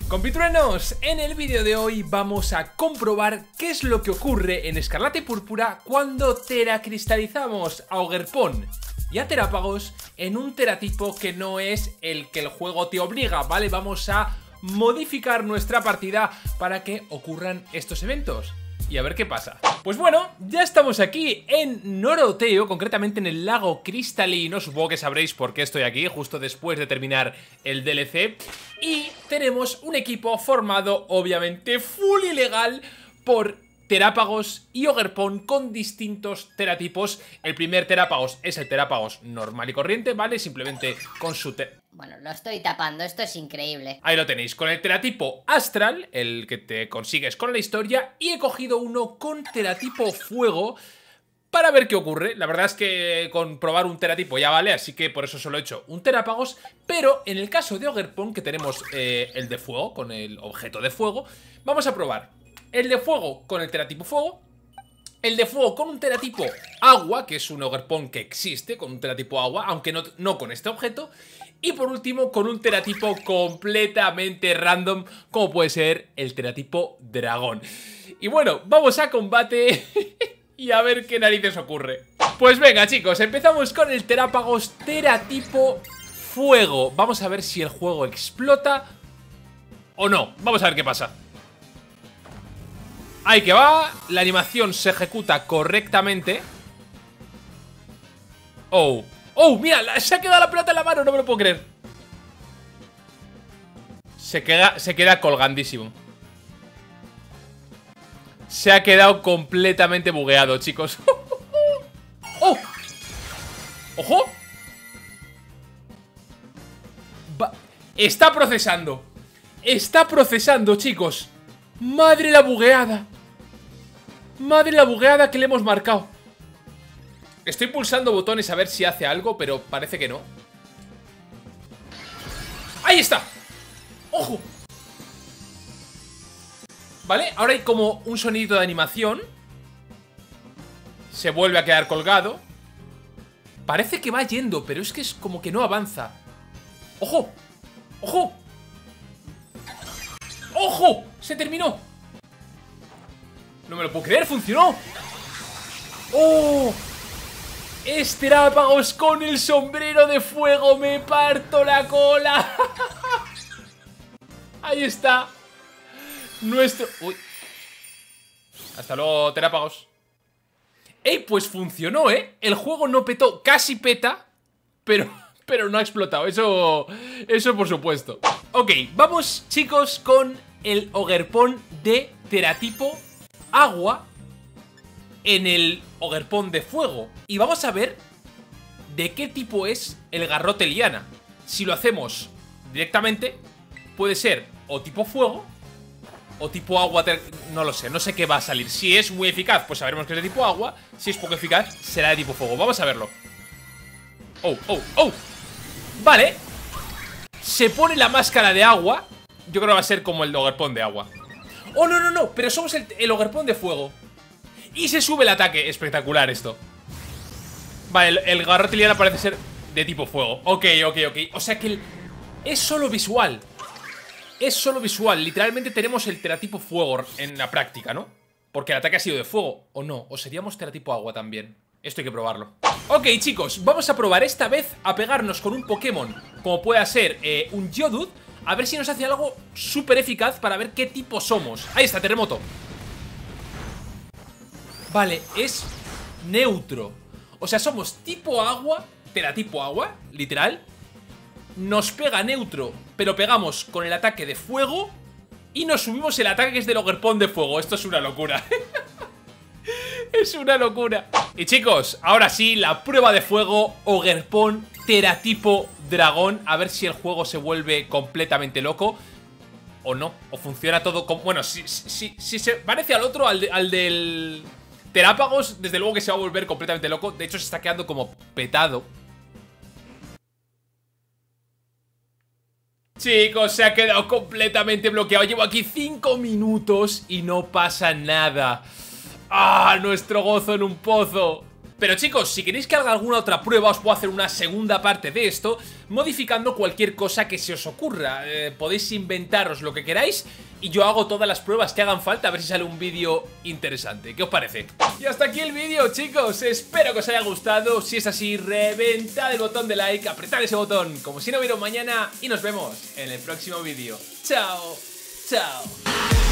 Compitruenos, en el vídeo de hoy vamos a comprobar qué es lo que ocurre en Escarlata y Púrpura cuando teracristalizamos a Ogerpon y a Terápagos en un teratipo que no es el que el juego te obliga, ¿vale? Vamos a modificar nuestra partida para que ocurran estos eventos y a ver qué pasa. Pues bueno, ya estamos aquí en Noroteo, concretamente en el lago cristalino. Supongo que sabréis por qué estoy aquí, justo después de terminar el DLC. Y tenemos un equipo formado, obviamente, full ilegal por Terápagos y Ogerpon con distintos teratipos. El primer Terápagos es el Terápagos normal y corriente, ¿vale? Simplemente con su... Bueno, lo estoy tapando, esto es increíble. Ahí lo tenéis, con el teratipo astral, el que te consigues con la historia. Y he cogido uno con teratipo fuego para ver qué ocurre. La verdad es que con probar un teratipo ya vale, así que por eso solo he hecho un Terápagos. Pero en el caso de Ogerpon, que tenemos el de fuego, con el objeto de fuego, vamos a probar el de fuego con el teratipo fuego, el de fuego con un teratipo agua, que es un Ogerpon que existe con un teratipo agua, aunque no con este objeto. Y por último, con un teratipo completamente random, como puede ser el teratipo dragón. Y bueno, vamos a combate y a ver qué narices ocurre. Pues venga, chicos, empezamos con el Terápagos teratipo fuego. Vamos a ver si el juego explota o no. Vamos a ver qué pasa. Ahí que va, la animación se ejecuta correctamente. Oh, mira, se ha quedado la pelota en la mano, no me lo puedo creer. Se queda colgandísimo. Se ha quedado completamente bugueado, chicos. ¡Oh! ¡Ojo! Está procesando. Está procesando, chicos. Madre la bugueada. Madre la bugueada que le hemos marcado. Estoy pulsando botones a ver si hace algo, pero parece que no. ¡Ahí está! ¡Ojo! Vale, ahora hay como un sonidito de animación. Se vuelve a quedar colgado. Parece que va yendo, pero es que es como que no avanza. ¡Ojo! ¡Ojo! ¡Ojo! ¡Se terminó! No me lo puedo creer, funcionó. ¡Oh! Terápagos con el sombrero de fuego. Me parto la cola. Ahí está nuestro... Uy. Hasta luego, Terápagos. ¡Ey! Pues funcionó, ¿eh? El juego no petó, casi peta, pero no ha explotado. Eso por supuesto. Ok, vamos, chicos, con el Ogerpon de teratipo agua en el Ogerpon de fuego. Y vamos a ver de qué tipo es el garrote liana. Si lo hacemos directamente, puede ser o tipo fuego o tipo agua, no lo sé, no sé qué va a salir. Si es muy eficaz, pues sabremos que es de tipo agua. Si es poco eficaz, será de tipo fuego. Vamos a verlo. ¡Oh! Vale. Se pone la máscara de agua. Yo creo que va a ser como el Ogerpon de agua. ¡Oh, no! Pero somos el Ogerpon de fuego. Y se sube el ataque. Espectacular esto. Vale, el garrote liana parece ser de tipo fuego. Ok. O sea que es solo visual. Es solo visual. Literalmente tenemos el teratipo fuego en la práctica, ¿no? Porque el ataque ha sido de fuego. ¿O no? ¿O seríamos teratipo agua también? Esto hay que probarlo. Ok, chicos, vamos a probar esta vez a pegarnos con un Pokémon como pueda ser un Geodude. A ver si nos hace algo súper eficaz para ver qué tipo somos. Ahí está, terremoto. Vale, es neutro. O sea, somos tipo agua, teratipo agua, literal. Nos pega neutro, pero pegamos con el ataque de fuego. Y nos subimos el ataque que es del Ogerpon de fuego. Esto es una locura. Es una locura. Y chicos, ahora sí, la prueba de fuego Ogerpon teratipo dragón. A ver si el juego se vuelve completamente loco o no, o funciona todo como... Bueno, si se parece al otro, al del Terápagos, desde luego que se va a volver completamente loco. De hecho se está quedando como petado. Chicos, se ha quedado completamente bloqueado. Llevo aquí 5 minutos y no pasa nada. ¡Ah! Nuestro gozo en un pozo. Pero chicos, si queréis que haga alguna otra prueba, os puedo hacer una segunda parte de esto, modificando cualquier cosa que se os ocurra. Podéis inventaros lo que queráis y yo hago todas las pruebas que hagan falta a ver si sale un vídeo interesante. ¿Qué os parece? Y hasta aquí el vídeo, chicos. Espero que os haya gustado. Si es así, reventad el botón de like, apretad ese botón como si no hubiera un mañana y nos vemos en el próximo vídeo. ¡Chao! ¡Chao!